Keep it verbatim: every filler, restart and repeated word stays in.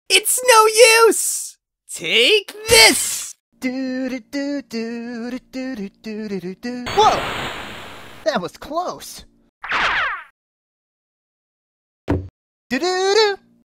It's no use! Take this! Do do do do do do do do do do. Whoa! That was close. Do do do.